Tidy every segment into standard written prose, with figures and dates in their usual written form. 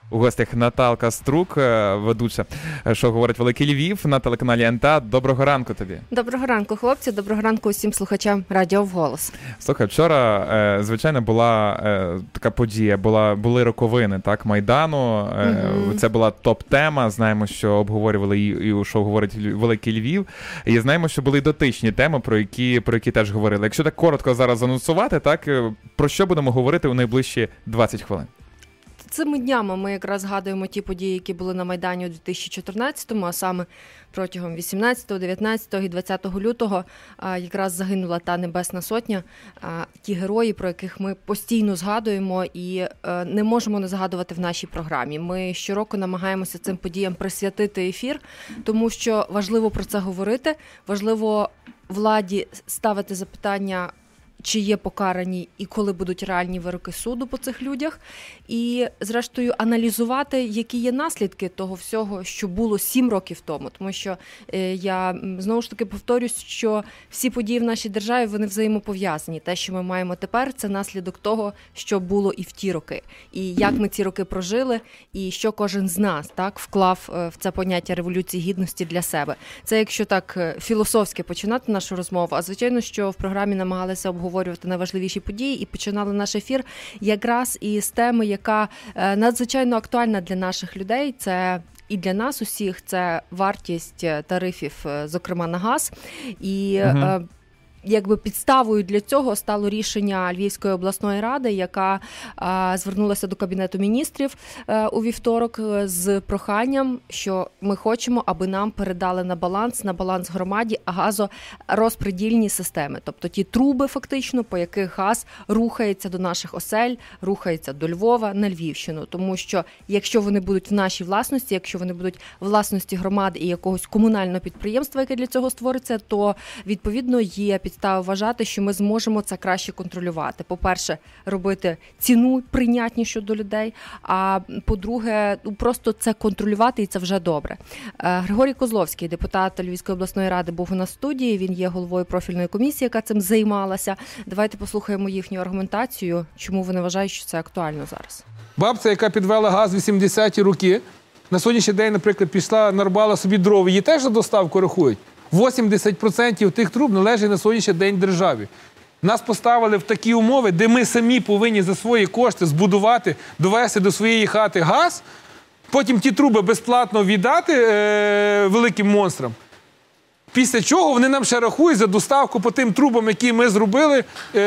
У гостях Наталка Струк, ведуча «Що говорить Великий Львів» на телеканалі НТА. Доброго ранку тобі. Доброго ранку, хлопці. Доброго ранку усім слухачам радіо «Вголос». Слухай, вчора, звичайно, була така подія, були роковини, так, Майдану. Це була топ-тема. Знаємо, що обговорювали і у «Що говорить Великий Львів». І знаємо, що були дотичні теми, про які теж говорили. Якщо так коротко зараз анонсувати, так, про що будемо говорити у найближчі 20 хвилин? Цими днями ми якраз згадуємо ті події, які були на Майдані у 2014-му, а саме протягом 18, 19 і 20 лютого якраз загинула та Небесна Сотня, ті герої, про яких ми постійно згадуємо і не можемо не згадувати в нашій програмі. Ми щороку намагаємося цим подіям присвятити ефір, тому що важливо про це говорити, важливо владі ставити запитання, чи є покарані і коли будуть реальні вироки суду по цих людях. І, зрештою, аналізувати, які є наслідки того всього, що було 7 років тому. Тому що я, знову ж таки, повторюсь, що всі події в нашій державі, вони взаємопов'язані. Те, що ми маємо тепер, це наслідок того, що було і в ті роки. І як ми ці роки прожили, і що кожен з нас так вклав в це поняття Революції Гідності для себе. Це, якщо так філософськи починати нашу розмову, а звичайно, що в програмі намагалися обговорювати найважливіші події і починали наш ефір якраз із теми, яка надзвичайно актуальна для наших людей. Це і для нас усіх, це вартість тарифів, зокрема на газ. І якби підставою для цього стало рішення Львівської обласної ради, яка звернулася до Кабінету міністрів у вівторок з проханням, що ми хочемо, аби нам передали на баланс громаді газорозпредільні системи. Тобто ті труби, фактично, по яких газ рухається до наших осель, рухається до Львова, на Львівщину. Тому що якщо вони будуть в нашій власності, якщо вони будуть власності громади і якогось комунального підприємства, яке для цього створиться, то, відповідно, є підстави вважати, що ми зможемо це краще контролювати. По-перше, робити ціну прийнятнішу до людей, а по-друге, просто це контролювати, і це вже добре. Григорій Козловський, депутат Львівської обласної ради, був у нас в студії, він є головою профільної комісії, яка цим займалася. Давайте послухаємо їхню аргументацію, чому вони вважають, що це актуально зараз. Бабця, яка підвела газ в 80-ті роки, на сьогоднішній день, наприклад, пішла, нарубала собі дров, її теж за доставку рахують. 80% тих труб належить на сьогоднішній день державі. Нас поставили в такі умови, де ми самі повинні за свої кошти збудувати, довести до своєї хати газ, потім ті труби безплатно віддати великим монстрам. Після чого вони нам ще рахують за доставку по тим трубам, які ми зробили,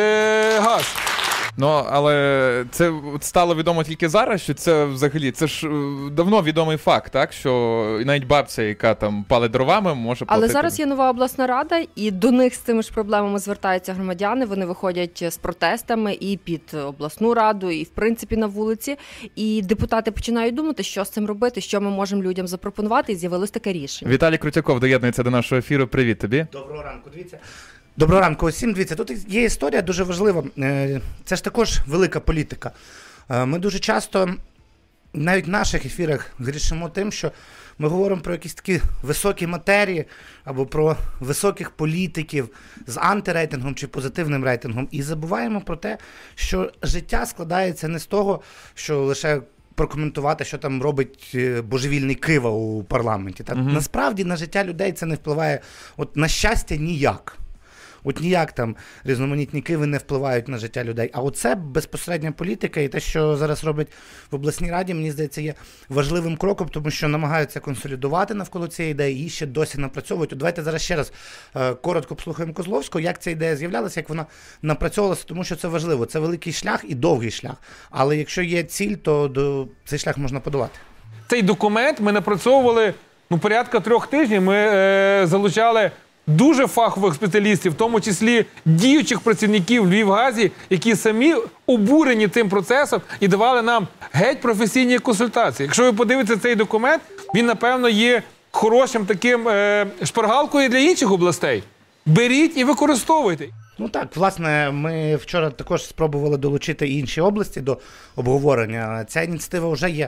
газ. Ну, але це стало відомо тільки зараз, що це взагалі, це ж давно відомий факт, так, що навіть бабця, яка там палить дровами, може платити. Але зараз є нова обласна рада, і до них з цими ж проблемами звертаються громадяни, вони виходять з протестами і під обласну раду, і в принципі на вулиці, і депутати починають думати, що з цим робити, що ми можемо людям запропонувати, і з'явилось таке рішення. Віталій Крутяков доєднується до нашого ефіру. Привіт тобі. Доброго ранку, дивіться. Доброго ранку усім. Дивіться, тут є історія дуже важлива. Це ж також велика політика. Ми дуже часто, навіть в наших ефірах, грішимо тим, що ми говоримо про якісь такі високі матерії або про високих політиків з антирейтингом чи позитивним рейтингом. І забуваємо про те, що життя складається не з того, що лише прокоментувати, що там робить божевільний Кива у парламенті. Насправді на життя людей це не впливає, от на щастя, ніяк. От ніяк там різноманітні Киви не впливають на життя людей. А оце безпосередня політика і те, що зараз роблять в обласній раді, мені здається, є важливим кроком, тому що намагаються консолідувати навколо цієї ідеї, її ще досі напрацьовують. От давайте зараз ще раз коротко послухаємо Козловського, як ця ідея з'являлася, як вона напрацьовувалася, тому що це важливо. Це великий шлях і довгий шлях. Але якщо є ціль, то цей шлях можна подолати. Цей документ ми напрацьовували порядка 3 тижнів. Ми залучали дуже фахових спеціалістів, в тому числі діючих працівників Львівгазі, які самі обурені цим процесом і давали нам геть професійні консультації. Якщо ви подивитеся цей документ, він, напевно, є хорошим таким шпаргалкою для інших областей. Беріть і використовуйте. Ну так, власне, ми вчора також спробували долучити інші області до обговорення. Ця ініціатива вже є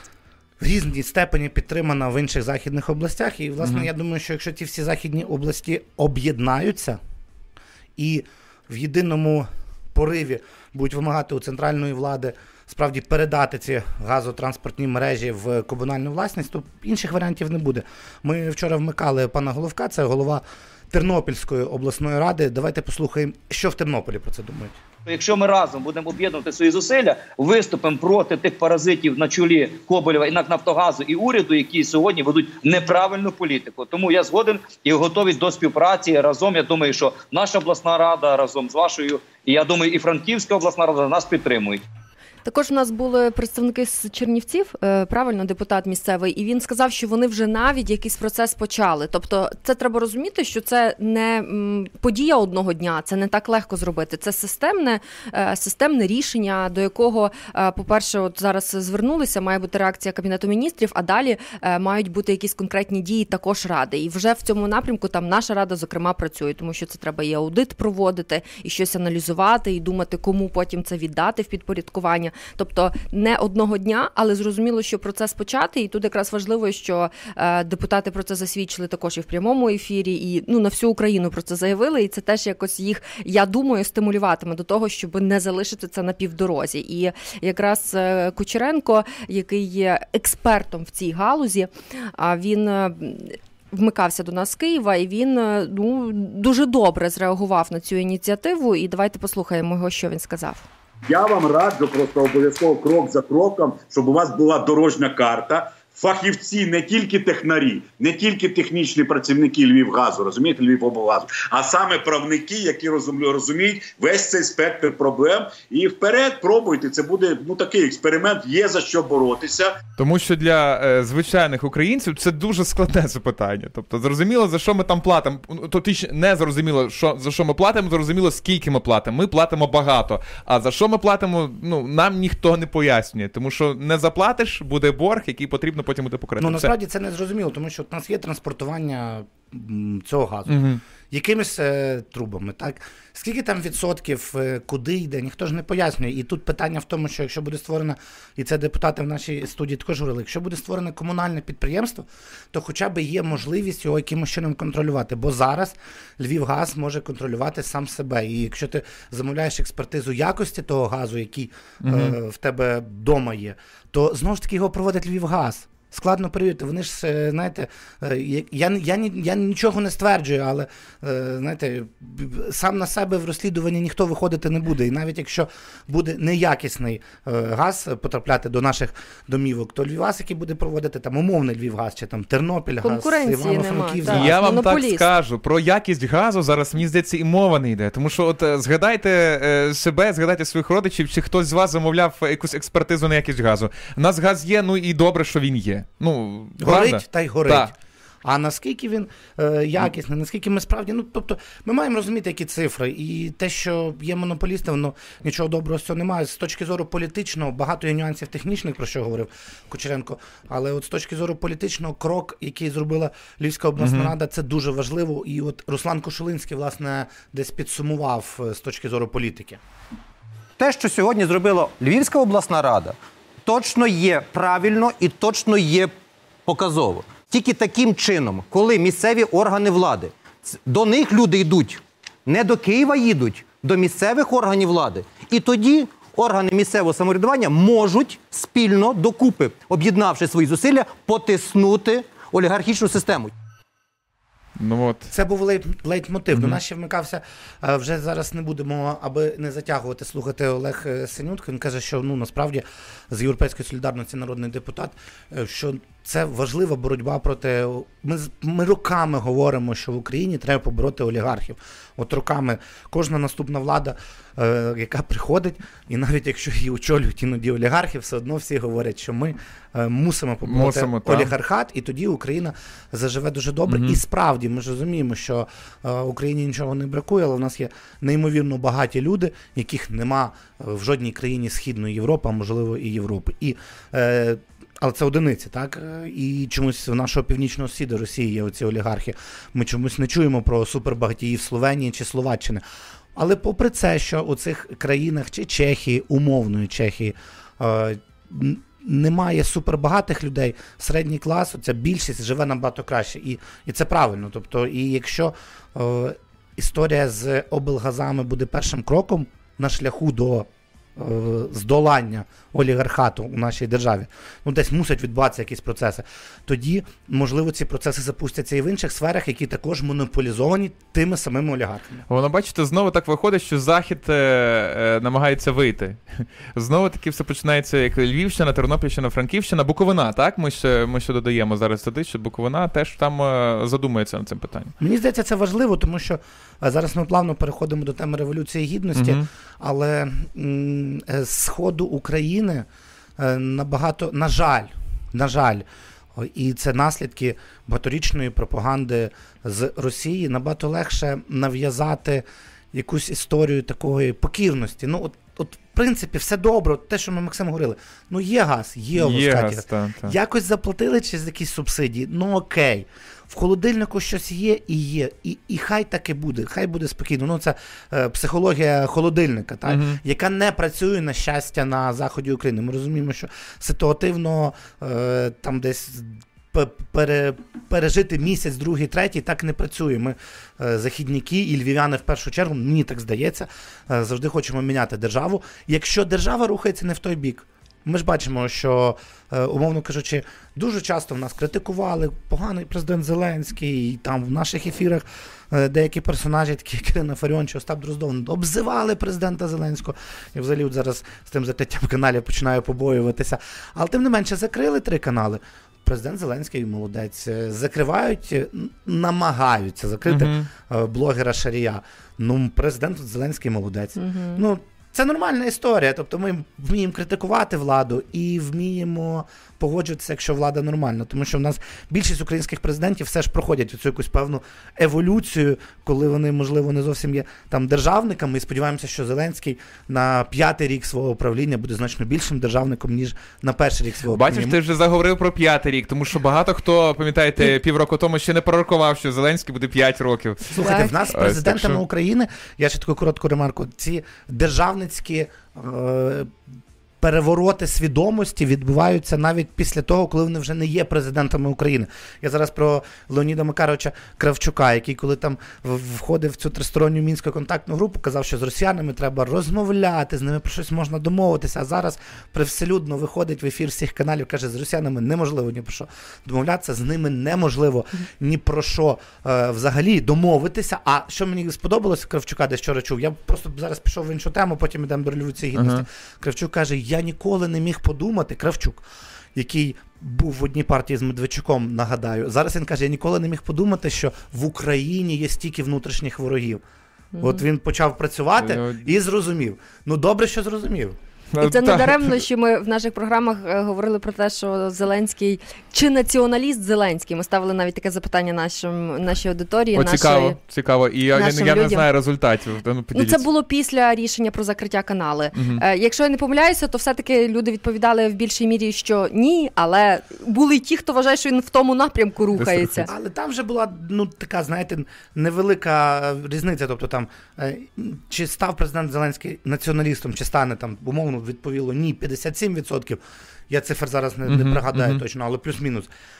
в різній степені підтримана в інших західних областях. І, власне, я думаю, що якщо ті всі західні області об'єднаються і в єдиному пориві будуть вимагати у центральної влади справді передати ці газотранспортні мережі в комунальну власність, то інших варіантів не буде. Ми вчора вмикали пана Головка, це голова Тернопільської обласної ради. Давайте послухаємо, що в Тернополі про це думають. Якщо ми разом будемо об'єднувати свої зусилля, виступимо проти тих паразитів на чолі Коболєва і НАК «Нафтогазу» і уряду, які сьогодні ведуть неправильну політику. Тому я згоден і готовий до співпраці разом. Я думаю, що наша обласна рада разом з вашою, і я думаю, і Франківська обласна рада нас підтримують. Також у нас були представники з Чернівців, правильно, депутат місцевий, і він сказав, що вони вже навіть якийсь процес почали. Тобто це треба розуміти, що це не подія одного дня, це не так легко зробити. Це системне рішення, до якого, по-перше, от зараз звернулися, має бути реакція Кабінету міністрів, а далі мають бути якісь конкретні дії також ради. І вже в цьому напрямку там наша рада, зокрема, працює, тому що це треба і аудит проводити, і щось аналізувати, і думати, кому потім це віддати в підпорядкування. Тобто не одного дня, але зрозуміло, що процес почати. І тут якраз важливо, що депутати про це засвідчили також і в прямому ефірі, і на всю Україну про це заявили. І це теж якось їх, я думаю, стимулюватиме до того, щоб не залишити це на півдорозі. І якраз Кучеренко, який є експертом в цій галузі, він вмикався до нас з Києва, і він дуже добре зреагував на цю ініціативу. І давайте послухаємо його, що він сказав. Я вам раджу просто обов'язково крок за кроком, щоб у вас була дорожня карта. Фахівці, не тільки технарі, не тільки технічні працівники Львівгазу, розумієте, Львівоблгазу, а саме правники, які розуміють весь цей спектр проблем. І вперед пробуйте, це буде такий експеримент, є за що боротися. Тому що для звичайних українців це дуже складне запитання. Тобто, зрозуміло, за що ми там платимо. Не зрозуміло, за що ми платимо, зрозуміло, скільки ми платимо. Ми платимо багато. А за що ми платимо, нам ніхто не пояснює. Тому що не заплатиш, буде борг, який потрібно потім буде покрити. Насправді це не зрозуміло, тому що у нас є транспортування цього газу. Якимись трубами, так? Скільки там відсотків, куди йде, ніхто ж не пояснює. І тут питання в тому, що якщо буде створено, і це депутати в нашій студії також говорили, якщо буде створено комунальне підприємство, то хоча б є можливість його якимось чином контролювати. Бо зараз Львівгаз може контролювати сам себе. І якщо ти замовляєш експертизу якості того газу, який в тебе вдома є, то знову ж таки його проводить Львівгаз. Складно перевірити. Вони ж, знаєте, я нічого не стверджую, але, знаєте, сам на себе в розслідуванні ніхто виходити не буде. І навіть якщо буде неякісний газ потрапляти до наших домівок, то Львівгаз, який буде проводити там умовний Львівгаз, чи там Тернопільгаз, Івано-Франківськ. Я вам так скажу, про якість газу зараз, мені здається, і мова не йде. Тому що от згадайте себе, згадайте своїх родичів, чи хтось з вас замовляв якусь експертизу на якість газу. У нас газ є, і добре, що він є. Горить та й горить. Так. А наскільки він якісний, наскільки ми справді, тобто ми маємо розуміти, які цифри. І те, що є монополісти, воно нічого доброго з цього немає. З точки зору політичного, багато є нюансів технічних, про що говорив Кучеренко, але от з точки зору політичного, крок, який зробила Львівська обласна рада, це дуже важливо. І от Руслан Кошулинський, власне, десь підсумував з точки зору політики. Те, що сьогодні зробила Львівська обласна рада, точно є правильно і точно є показово. Тільки таким чином, коли місцеві органи влади, до них люди йдуть, не до Києва їдуть, до місцевих органів влади. І тоді органи місцевого самоврядування можуть спільно, докупи, об'єднавши свої зусилля, потиснути олігархічну систему. Це був лейтмотив. До нас ще вмикався, вже зараз не будемо, аби не затягувати, слухати Олег Синютка. Він каже, що насправді з Європейської солідарності народний депутат, що це важлива боротьба проти... Ми роками говоримо, що в Україні треба побороти олігархів. От роками кожна наступна влада, яка приходить, і навіть якщо її очолюють іноді олігархи, все одно всі говорять, що ми мусимо побороти олігархат, і тоді Україна заживе дуже добре. І справді, ми ж розуміємо, що Україні нічого не бракує, але в нас є неймовірно багаті люди, яких нема в жодній країні Східної Європи, а можливо і Європи. Але це одиниці, так? І чомусь в нашого північного сусіда Росії є оці олігархи. Ми чомусь не чуємо про супербагатіїв Словенії чи Словаччини. Але попри це, що у цих країнах, чи Чехії, умовної Чехії, немає супербагатих людей, середній клас, ця більшість живе набагато краще. І це правильно. Тобто, і якщо історія з облгазами буде першим кроком, на шляху до здолання олігархату у нашій державі, десь мусять відбуватися якісь процеси, тоді, можливо, ці процеси запустяться і в інших сферах, які також монополізовані тими самими олігархами. Воно, бачите, знову так виходить, що Захід намагається вийти. Знову таки все починається, як Львівщина, Тернопільщина, Франківщина, Буковина, так? Ми ще додаємо зараз туди, що Буковина теж там задумується над цим питанням. Мені здається, це важливо, тому що зараз ми плавно переходимо до теми Революції Гідності, але з сходу України набагато, на жаль, і це наслідки багаторічної пропаганди з Росії, набагато легше нав'язати якусь історію такої покірності. От в принципі, все добре, те, що ми, Максим, говорили. Є газ, є обласкаті. Якось заплатили через якісь субсидії, окей. В холодильнику щось є і є. І хай так і буде, хай буде спокійно. Це психологія холодильника, так? Яка не працює, на щастя, на заході України. Ми розуміємо, що ситуативно там десь пережити місяць, другий, третій, так не працює. Ми західники і львів'яни в першу чергу, мені так здається, завжди хочемо міняти державу. Якщо держава рухається не в той бік, ми ж бачимо, що, умовно кажучи, дуже часто в нас критикували поганий президент Зеленський, і там в наших ефірах деякі персонажі, такі як Ірина Фаріон чи Остап Дроздов, обзивали президента Зеленського. І взагалі от зараз з тим закриттям каналів починаю побоюватися. Але тим не менше закрили 3 канали. Президент Зеленський молодець. Закривають, намагаються закрити блогера Шарія. Президент Зеленський молодець. Це нормальна історія, тобто ми вміємо критикувати владу і вміємо погоджуватися, якщо влада нормальна, тому що в нас більшість українських президентів все ж проходять оцю якусь певну еволюцію, коли вони, можливо, не зовсім є там державниками, і сподіваємося, що Зеленський на 5-й рік свого правління буде значно більшим державником, ніж на 1-й рік свого правління. Бачиш, ти вже заговорив про 5-й рік, тому що багато хто, пам'ятаєте, півроку тому ще не пророкував, що Зеленський буде 5 років. Слухайте, в нас з президентами України, я ще таку коротку ремарку, ці державницькі перевороти свідомості відбуваються навіть після того, коли вони вже не є президентами України. Я зараз про Леоніда Макаровича Кравчука, який коли там входив в цю тристоронню мінську контактну групу, казав, що з росіянами треба розмовляти, з ними про щось можна домовитися, а зараз привселюдно виходить в ефір всіх каналів, каже, з росіянами неможливо ні про що домовлятися, з ними неможливо ні про що взагалі домовитися. А що мені сподобалося Кравчука, десь вчора чув, я просто зараз пішов в іншу тему, потім йдемо до Революції Гідності. Кравчук каже, я ніколи не міг подумати, Кравчук, який був в одній партії з Медведчуком, нагадаю, зараз він каже, я ніколи не міг подумати, що в Україні є стільки внутрішніх ворогів. От він почав працювати і зрозумів. Добре, що зрозумів. І це не даремно, що ми в наших програмах говорили про те, що Зеленський, чи націоналіст Зеленський, ми ставили навіть таке запитання нашій аудиторії. Цікаво. І я не знаю результатів. Це було після рішення про закриття канали. Якщо я не помиляюся, то все-таки люди відповідали в більшій мірі, що ні, але були й ті, хто вважає, що він в тому напрямку рухається. Але там вже була, така, знаєте, невелика різниця. Тобто там, чи став президент Зеленський націоналістом, чи стане там, умовно, відповіло ні, 57%. Я цифр зараз не пригадаю точно, але плюс-мінус.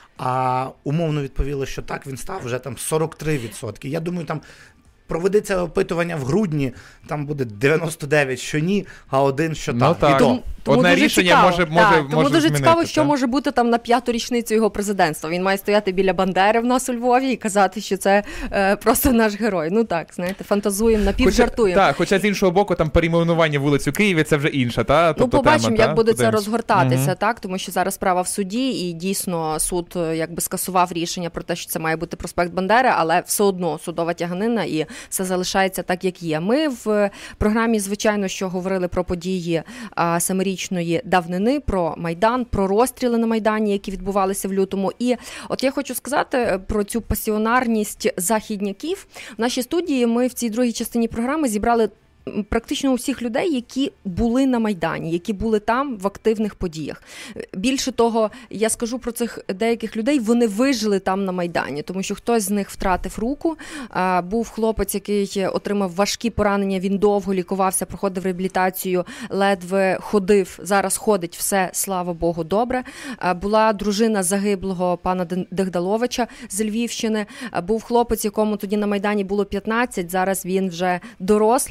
А умовно відповіло, що так, він став вже там 43%. Я думаю, там проведеться опитування в грудні, там буде 99, що ні, а 1, що так. І то. Одне рішення може тому дуже змінити, цікаво, що може бути там на 5-ту річницю його президентства. Він має стояти біля Бандери в нас у Львові і казати, що це просто наш герой. Так, знаєте, фантазуємо, напівжартуємо. Хоча з іншого боку, там перейменування вулиць у Києві, це вже інша, та? Тобто побачимо, як буде це розгортатися, так? Тому що зараз справа в суді, і дійсно суд якби скасував рішення про те, що це має бути проспект Бандери, але все одно судова тяганина і все залишається так, як є. Ми в програмі, звичайно, що говорили про події семирічної давнини, про Майдан, про розстріли на Майдані, які відбувалися в лютому. І от я хочу сказати про цю пасіонарність західняків. В нашій студії ми в цій другій частині програми зібрали практично усіх людей, які були на Майдані, які були там в активних подіях. Більше того, я скажу про цих деяких людей, вони вижили там на Майдані, тому що хтось з них втратив руку. Був хлопець, який отримав важкі поранення, він довго лікувався, проходив реабілітацію, ледве ходив, зараз ходить, все, слава Богу, добре. Була дружина загиблого пана Дегдаловича з Львівщини. Був хлопець, якому тоді на Майдані було 15, зараз він вже дорослий, юнак,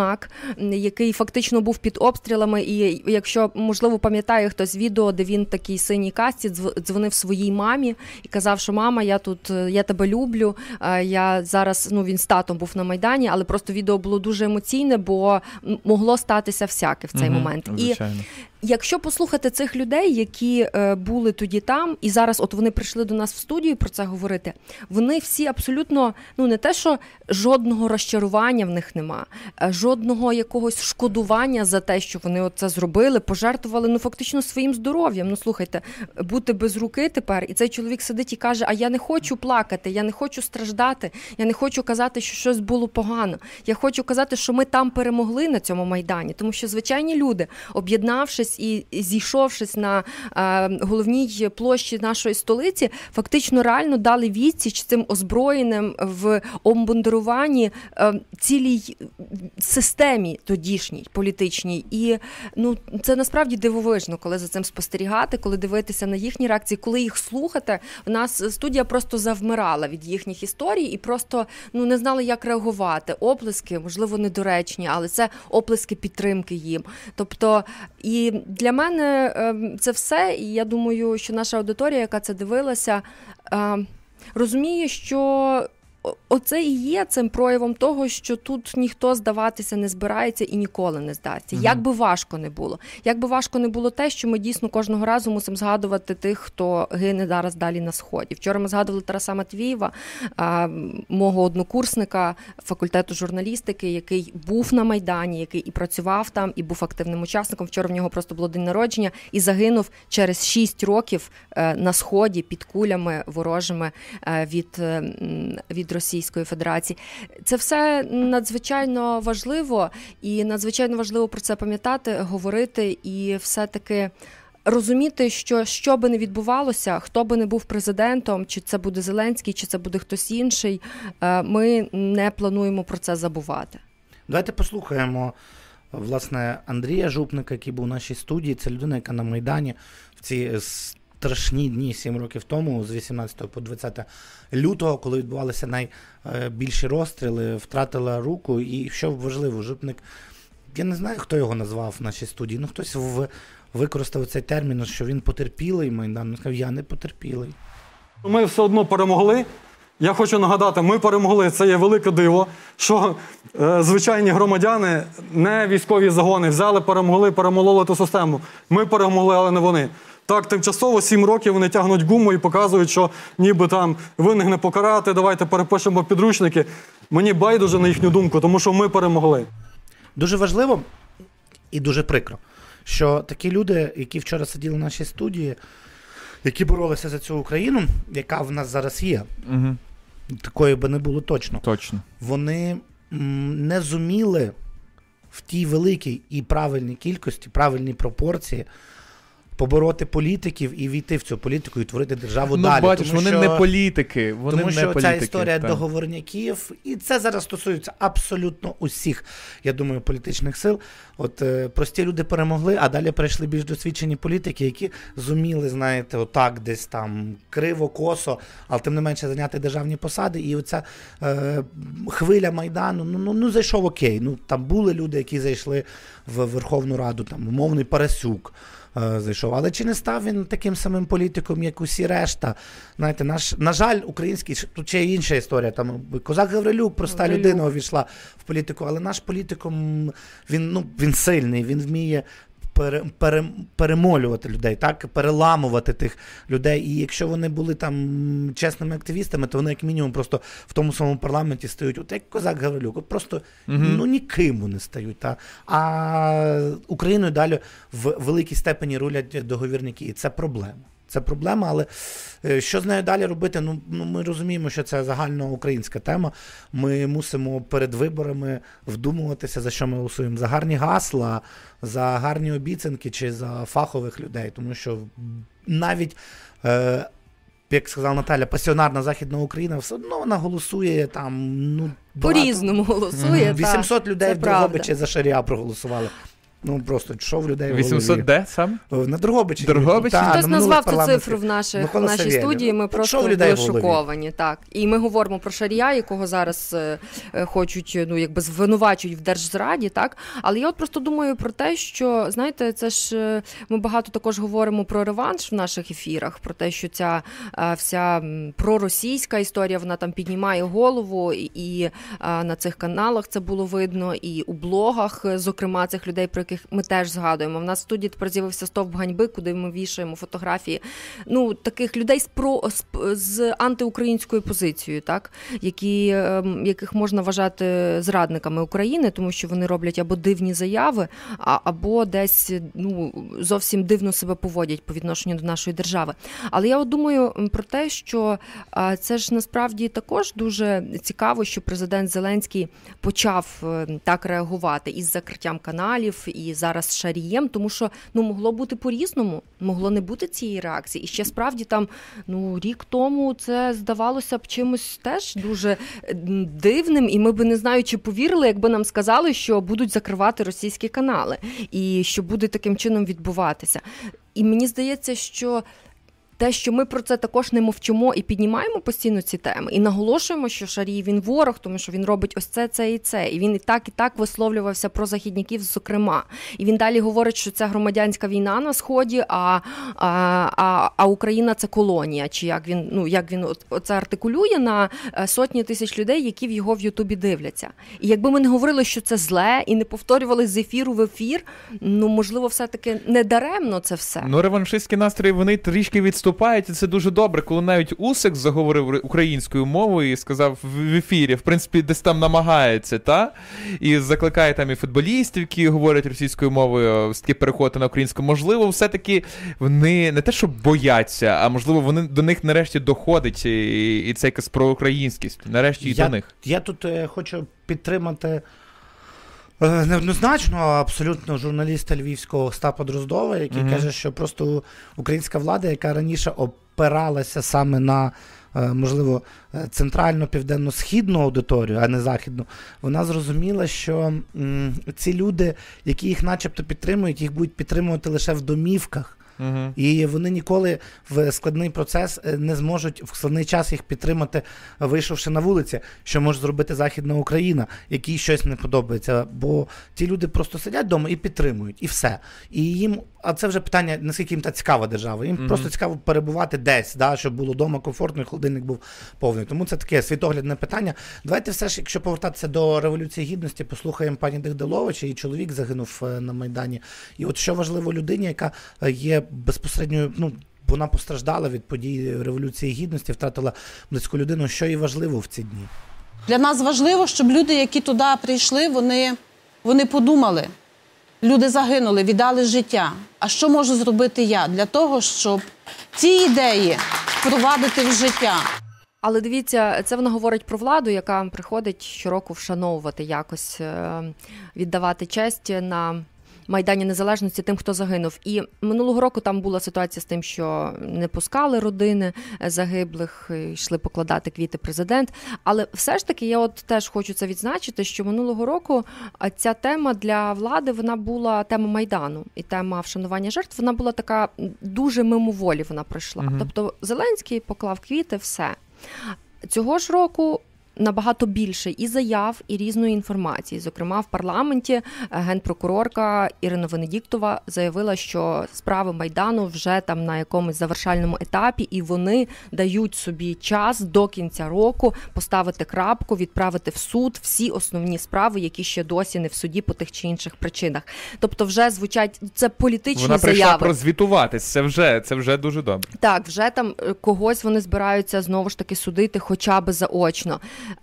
юнак, який фактично був під обстрілами, і якщо, можливо, пам'ятає хтось відео, де він в такій синій касці дзвонив своїй мамі і казав, що мама, я тебе люблю, я зараз, він з татом був на Майдані, але просто відео було дуже емоційне, бо могло статися всяке в цей момент. Звичайно. І якщо послухати цих людей, які були тоді там, і зараз от вони прийшли до нас в студію про це говорити, вони всі абсолютно, не те, що жодного розчарування в них нема, жодного якогось шкодування за те, що вони це зробили, пожертвували, фактично своїм здоров'ям. Слухайте, бути без руки тепер, і цей чоловік сидить і каже, а я не хочу плакати, я не хочу страждати, я не хочу казати, що щось було погано. Я хочу казати, що ми там перемогли на цьому Майдані, тому що звичайні люди, об'єднавшись і зійшовшись на головній площі нашої столиці, фактично реально дали відсіч цим озброєним в обмундируванні цілій системі тодішній, політичній. І це насправді дивовижно, коли за цим спостерігати, коли дивитися на їхні реакції, коли їх слухати. В нас студія просто завмирала від їхніх історій і просто не знала, як реагувати. Оплески, можливо, недоречні, але це оплески підтримки їм. Тобто, і для мене це все, і я думаю, що наша аудиторія, яка це дивилася, розуміє, що оце і є цим проявом того, що тут ніхто здаватися не збирається і ніколи не здасться. Як би важко не було. Як би важко не було те, що ми дійсно кожного разу мусимо згадувати тих, хто гине зараз далі на Сході. Вчора ми згадували Тараса Матвієва, мого однокурсника факультету журналістики, який був на Майдані, який і працював там, і був активним учасником. Вчора в нього просто було день народження і загинув через 6 років на Сході під кулями ворожими від Російської Федерації. Це все надзвичайно важливо, і надзвичайно важливо про це пам'ятати, говорити і все-таки розуміти, що би не відбувалося, хто би не був президентом, чи це буде Зеленський, чи це буде хтось інший, ми не плануємо про це забувати. Давайте послухаємо, власне, Андрія Жупника, який був у нашій студії. Це людина, яка на Майдані в ці страшні дні 7 років тому, з 18 по 20 лютого, коли відбувалися найбільші розстріли, втратила руку. І що важливо, Жупник, я не знаю, хто його назвав в нашій студії, хтось використав цей термін, що він потерпілий Майдан. Він сказав, я не потерпілий. Ми все одно перемогли. Я хочу нагадати, ми перемогли. Це є велике диво, що звичайні громадяни, не військові загони, взяли, перемогли, перемололи ту систему. Ми перемогли, але не вони. Так, тимчасово 7 років вони тягнуть гуму і показують, що ніби там винних не покарати, давайте перепишемо підручники. Мені байдуже на їхню думку, тому що ми перемогли. Дуже важливо і дуже прикро, що такі люди, які вчора сиділи в нашій студії, які боролися за цю Україну, яка в нас зараз є, такої би не було точно. Вони не зуміли в тій великій і правильній кількості, правильній пропорції побороти політиків і війти в цю політику і творити державу далі. Бачиш, вони не політики. Тому що ця історія договорняків, і це зараз стосується абсолютно усіх, я думаю, політичних сил. От прості люди перемогли, а далі прийшли більш досвідчені політики, які зуміли, знаєте, отак десь там криво, косо, але тим не менше зайняти державні посади. І оця хвиля Майдану, зайшов окей. Там були люди, які зайшли в Верховну Раду, там умовний Парасюк зайшов. Але чи не став він таким самим політиком, як усі решта? Знаєте, на жаль, український, тут ще є інша історія. Там Козак Гаврилюк, проста людина, увійшла в політику, але наш політиком, він сильний, він вміє перемолювати людей, так, переламувати тих людей. І якщо вони були там чесними активістами, то вони як мінімум просто в тому самому парламенті стають, от як Козак Гаврилюк, от просто ніким вони стають. Та? А Україною далі в великій степені рулять договірники. І це проблема. Це проблема, але що з нею далі робити? Ми розуміємо, що це загальноукраїнська тема. Ми мусимо перед виборами вдумуватися, за що ми голосуємо. За гарні гасла, за гарні обіцянки чи за фахових людей. Тому що навіть, як сказала Наталя, пасіонарна Західна Україна, все одно вона голосує там, по-різному голосує. 800 людей в Дрогобичі за Шарія проголосували. Ну, просто що в людей в голові. 800 де сам? На Дрогобичі. Дрогобичі? Хтось назвав цю цифру в нашій студії, ми просто були шоковані. Так. І ми говоримо про Шарія, якого зараз хочуть, звинувачують в держзраді, так? Але я от просто думаю про те, що, знаєте, це ж ми багато також говоримо про реванш в наших ефірах, про те, що ця вся проросійська історія, вона там піднімає голову, і на цих каналах це було видно, і у блогах, зокрема, цих людей, про яких ми теж згадуємо. В нас в студії тепер з'явився стовп ганьби, куди ми вішаємо фотографії, таких людей з антиукраїнською позицією, так? Яких можна вважати зрадниками України, тому що вони роблять або дивні заяви, або десь зовсім дивно себе поводять по відношенню до нашої держави. Але я от думаю про те, що це ж насправді також дуже цікаво, що президент Зеленський почав так реагувати із закриттям каналів, і зараз з Шарієм, тому що могло бути по-різному, могло не бути цієї реакції. І ще справді там рік тому це здавалося б чимось теж дуже дивним, і ми б не знаю, чи повірили, якби нам сказали, що будуть закривати російські канали, і що буде таким чином відбуватися. І мені здається, що те, що ми про це також не мовчимо і піднімаємо постійно ці теми, і наголошуємо, що Шарій, він ворог, тому що він робить ось це і це. І він і так висловлювався про західників, зокрема. І він далі говорить, що це громадянська війна на Сході, а Україна – це колонія. Чи як він оце артикулює на сотні тисяч людей, які в його в Ютубі дивляться. І якби ми не говорили, що це зле, і не повторювали з ефіру в ефір, можливо, все-таки не даремно це все. Реваншистські настрої, вони трішки відступають, і це дуже добре, коли навіть Усик заговорив українською мовою і сказав в ефірі, в принципі, десь там намагається, і закликає там і футболістів, які говорять російською мовою, все-таки переходити на українську. Можливо, все-таки вони не те, що бояться, а можливо, вони до них нарешті доходить і це якась проукраїнськість, нарешті і до них. Я тут хочу підтримати неоднозначно, абсолютно журналіста львівського Остапа Дроздова, який каже, що просто українська влада, яка раніше опиралася саме на, можливо, центрально-південно-східну аудиторію, а не західну, вона зрозуміла, що ці люди, які їх начебто підтримують, їх будуть підтримувати лише в домівках. І вони ніколи в складний процес не зможуть в складний час їх підтримати, вийшовши на вулиці, що може зробити Західна Україна, якій щось не подобається. Бо ті люди просто сидять вдома і підтримують, і все. І їм, а це вже питання, наскільки їм та цікава держава. Їм просто цікаво перебувати десь, щоб було вдома комфортно і холодильник був повний. Тому це таке світоглядне питання. Давайте все ж, якщо повертатися до Революції Гідності, послухаємо пані Дегдалович, її чоловік загинув на Майдані. І от що важливо людині, яка є безпосередньо, вона постраждала від подій Революції Гідності, втратила близьку людину. Що їй важливо в ці дні? Для нас важливо, щоб люди, які туди прийшли, вони подумали. Люди загинули, віддали життя. А що можу зробити я для того, щоб ці ідеї впровадити в життя? Але дивіться, це вона говорить про владу, яка приходить щороку вшановувати якось, віддавати честь на Майдані Незалежності тим, хто загинув. І минулого року там була ситуація з тим, що не пускали родини загиблих, йшли покладати квіти президент. Але все ж таки, я от теж хочу це відзначити, що минулого року ця тема для влади, вона була тема Майдану. І тема вшанування жертв, вона була така дуже мимоволі вона пройшла. Тобто Зеленський поклав квіти, все. Цього ж року набагато більше і заяв, і різної інформації. Зокрема, в парламенті генпрокурорка Ірина Венедіктова заявила, що справи Майдану вже там на якомусь завершальному етапі, і вони дають собі час до кінця року поставити крапку, відправити в суд всі основні справи, які ще досі не в суді по тих чи інших причинах. Тобто вже звучать, це політичні заяви. Вона прийшла прозвітуватись, це вже дуже добре. Так, вже там когось вони збираються знову ж таки судити хоча б заочно.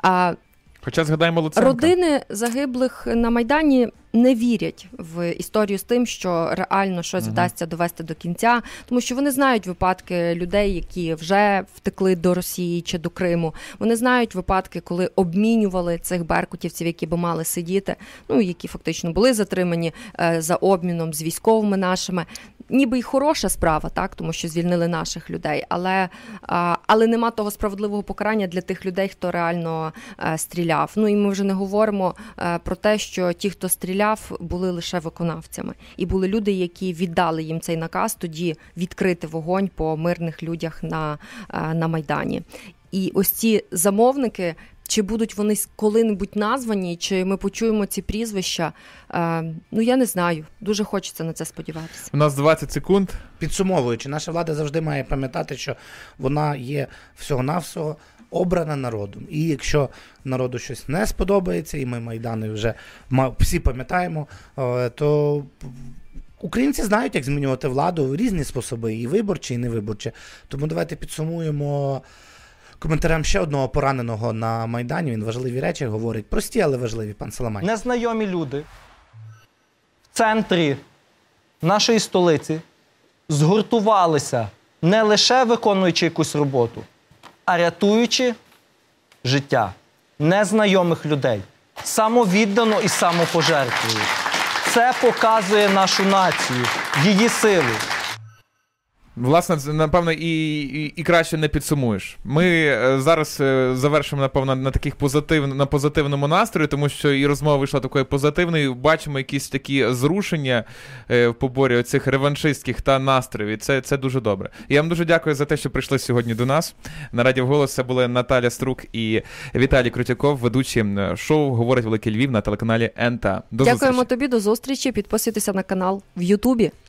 Хоча згадаємо Луценка. Родини загиблих на Майдані не вірять в історію з тим, що реально щось вдасться довести до кінця, тому що вони знають випадки людей, які вже втекли до Росії чи до Криму. Вони знають випадки, коли обмінювали цих беркутівців, які би мали сидіти, які фактично були затримані за обміном з військовими нашими. ніби й хороша справа, так, тому що звільнили наших людей, але нема того справедливого покарання для тих людей, хто реально стріляв. Ну і ми вже не говоримо про те, що ті, хто стріляв, були лише виконавцями. І були люди, які віддали їм цей наказ тоді відкрити вогонь по мирних людях на Майдані. І ось ці замовники, чи будуть вони коли-небудь названі, чи ми почуємо ці прізвища, ну я не знаю. Дуже хочеться на це сподіватися. У нас 20 секунд. Підсумовуючи, наша влада завжди має пам'ятати, що вона є всього-навсього обрана народом. І якщо народу щось не сподобається, і ми Майдани вже всі пам'ятаємо, то українці знають, як змінювати владу, різні способи, і виборчі, і невиборчі. Тому давайте підсумуємо коментарем ще одного пораненого на Майдані. Він важливі речі говорить. Прості, але важливі, пан Саламай. Незнайомі люди в центрі нашої столиці згуртувалися, не лише виконуючи якусь роботу, а рятуючи життя незнайомих людей. Самовіддано і самопожертвою. Це показує нашу націю, її силу. Власне, напевно, і краще не підсумуєш. Ми зараз завершимо, напевно, на позитивному настрої, тому що і розмова вийшла такою позитивною. Бачимо якісь такі зрушення в поборі оцих реваншистських та настроїв. І це дуже добре. Я вам дуже дякую за те, що прийшли сьогодні до нас. На Радіо Голос це були Наталя Струк і Віталій Крутяков, ведучі шоу «Говорить Великий Львів» на телеканалі НТА. Дякуємо тобі, до зустрічі. Підписуйтеся на канал в Ютубі.